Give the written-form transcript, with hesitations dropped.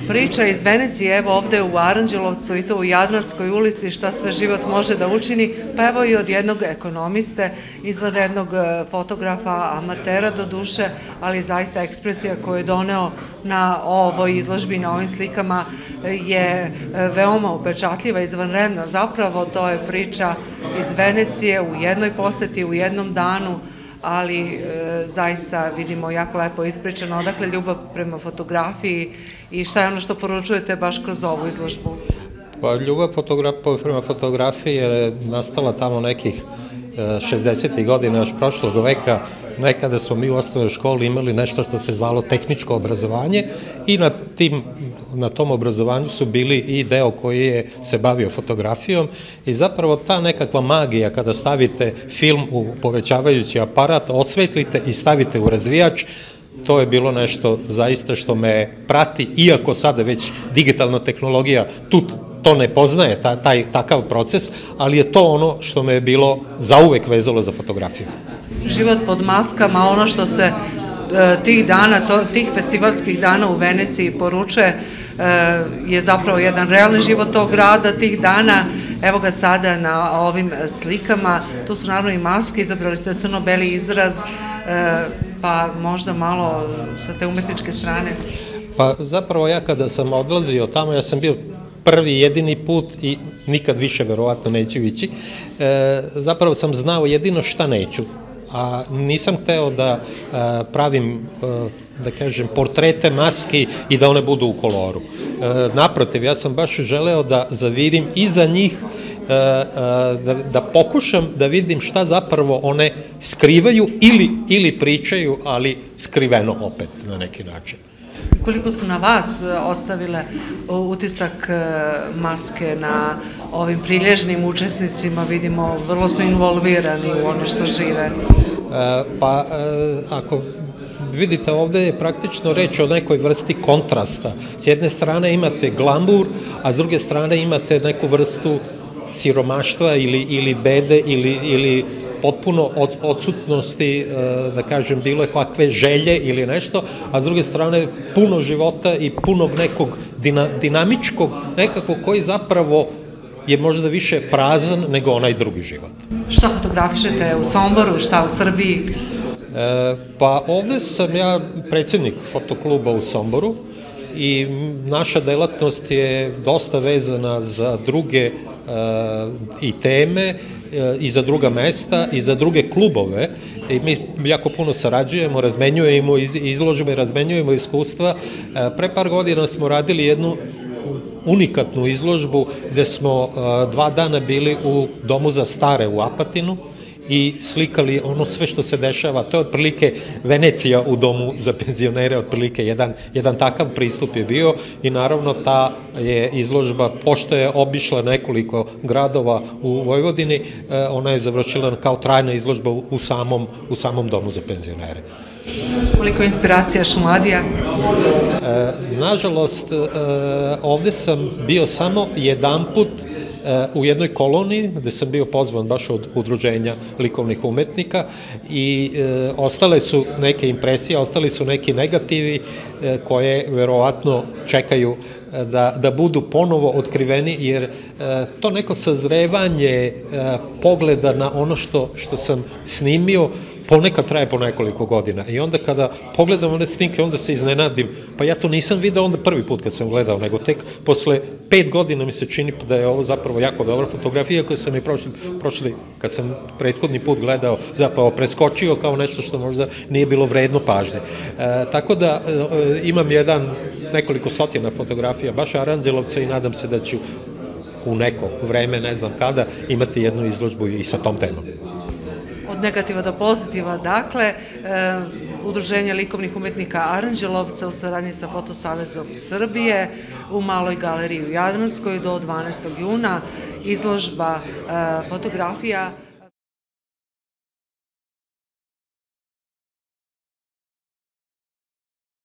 Priča iz Venecije, evo ovde u Aranđelovcu i to u Jadranskoj ulici, šta sve život može da učini, pa evo i od jednog ekonomiste, izvanrednog fotografa, amatera do duše, ali zaista ekspresija koju je doneo na ovoj izložbi, na ovim slikama je veoma upečatljiva, izvanredna. Zapravo to je priča iz Venecije u jednoj poseti, u jednom danu, ali zaista vidimo jako lepo ispričano odakle ljubav prema fotografiji i šta je ono što poručujete baš kroz ovu izložbu? Pa ljubav prema fotografiji je nastala tamo nekih 60. godina još prošlog veka. Nekada smo mi u osnovnoj školi imali nešto što se zvalo tehničko obrazovanje i na tom obrazovanju su bili i deo koji se bavio fotografijom i zapravo ta nekakva magija kada stavite film u povećavajući aparat, osvetlite i stavite u razvijač, to je bilo nešto zaista što me prati, iako sada već digitalna tehnologija to ne poznaje, takav proces, ali je to ono što me je bilo zauvek vezalo za fotografiju. Život pod maskama, ono što se tih dana, tih festivalskih dana u Veneciji poručuje je zapravo jedan realni život tog grada, tih dana. Evo ga sada na ovim slikama, tu su naravno i maske, izabrali ste crno-beli izraz, pa možda malo sa te umetničke strane. Pa zapravo ja kada sam odlazio tamo, ja sam bio prvi jedini put i nikad više verovatno neću ići, zapravo sam znao jedino šta neću, a nisam hteo da pravim, da kažem, portrete maski i da one budu u koloru. Naprotiv, ja sam baš želeo da zavirim iza njih, da pokušam da vidim šta zapravo one skrivaju ili pričaju, ali skriveno opet na neki način. Koliko su na vas ostavile utisak maske na ovim prilježnim učesnicima, vidimo, vrlo su involvirani u ono što žive? Pa, ako vidite, ovde je praktično reč o nekoj vrsti kontrasta. S jedne strane imate glambur, a s druge strane imate neku vrstu siromaštva ili bede ili potpuno odsutnosti, da kažem, bilo je kakve želje ili nešto, a s druge strane puno života i punog nekog dinamičkog, nekako koji zapravo je možda više prazan nego onaj drugi život. Šta fotografišete u Somboru, šta u Srbiji? Pa ovde sam ja predsednik fotokluba u Somboru i naša delatnost je dosta vezana za druge i teme i za druga mesta i za druge klubove i mi jako puno sarađujemo, razmenjujemo izložbe, razmenjujemo iskustva. Pre par godina smo radili jednu unikatnu izložbu gde smo 2 dana bili u Domu za stare u Apatinu i slikali ono sve što se dešava. To je otprilike Venecija u Domu za penzionere, otprilike jedan takav pristup je bio i naravno ta je izložba, pošto je obišla nekoliko gradova u Vojvodini, ona je završila kao trajna izložba u samom Domu za penzionere. Koliko je inspiracija Šumadija? Nažalost, ovde sam bio samo jedanput u jednoj koloniji gde sam bio pozvan baš od udruženja likovnih umetnika i ostale su neke impresije, ostali su neki negativi koje verovatno čekaju da budu ponovo otkriveni, jer to neko sazrevanje pogleda na ono što sam snimio ponekad traje po nekoliko godina i onda kada pogledam one snimke onda se iznenadim, pa ja to nisam video onda prvi put kad sam gledao, nego tek posle 5 godina mi se čini da je ovo zapravo jako dobra fotografija koju sam i prošli, kad sam prethodni put gledao, zapravo preskočio kao nešto što možda nije bilo vredno pažnje. Tako da imam nekoliko stotina fotografija baš Aranđelovca i nadam se da ću u neko vreme, ne znam kada, imati jednu izložbu i sa tom temom. Od negativa do pozitiva, dakle, Udruženje likovnih umetnika Aranđelovca u saradnji sa Fotosavezom Srbije u Maloj galeriji u Jadranskoj do 12. juna izložba fotografija